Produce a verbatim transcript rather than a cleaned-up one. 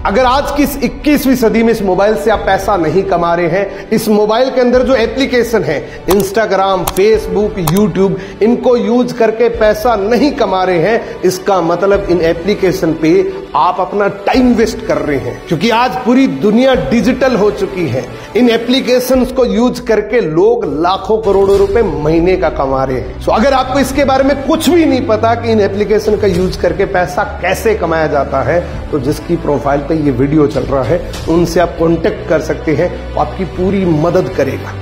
अगर आज की इस इक्कीसवीं सदी में इस मोबाइल से आप पैसा नहीं कमा रहे हैं, इस मोबाइल के अंदर जो एप्लीकेशन है इंस्टाग्राम, फेसबुक, यूट्यूब, इनको यूज करके पैसा नहीं कमा रहे हैं, इसका मतलब इन एप्लीकेशन पे आप अपना टाइम वेस्ट कर रहे हैं। क्योंकि आज पूरी दुनिया डिजिटल हो चुकी है। इन एप्लीकेशंस को यूज करके लोग लाखों करोड़ों रुपए महीने का कमा रहे हैं। सो अगर आपको इसके बारे में कुछ भी नहीं पता कि इन एप्लीकेशन का यूज करके पैसा कैसे कमाया जाता है, तो जिसकी प्रोफाइल पे ये वीडियो चल रहा है उनसे आप कांटेक्ट कर सकते हैं, आपकी पूरी मदद करेगा।